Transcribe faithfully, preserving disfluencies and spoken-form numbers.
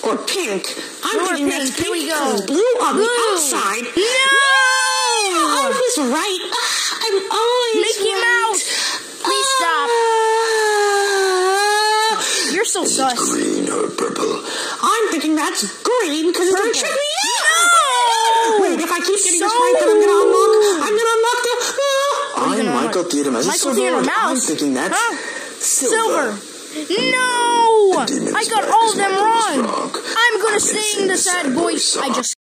or pink. I'm Or thinking pink. that's Here we pink go. and blue on Blue. the outside. No! I was right. Ugh, I'm always Mickey right. Mouse. Please stop. Uh, You're so sus. Green or purple? I'm thinking that's green because it's Purple. a chicken. No! Wait, if I keep getting So- this right, then I'm gonna unlock. I'm gonna unlock the. Uh, What are you I'm gonna Michael unlock? Theodem as a Michael silver. Theodem I'm Mouse. thinking that's Huh? silver. Silver. No! Demon's I got back all is of them Michael's wrong. frog. I'm gonna I can sing sing the sad sad boy voice I song. just